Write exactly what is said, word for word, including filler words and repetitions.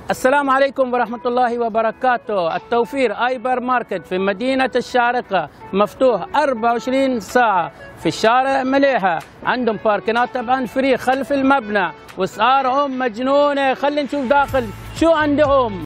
السلام عليكم ورحمة الله وبركاته. التوفير هايبر ماركت في مدينة الشارقة مفتوح أربعة وعشرين ساعة في الشارع مليحة. عندهم باركنات طبعا فري خلف المبنى واسعارهم مجنونة. خلينا نشوف داخل شو عندهم.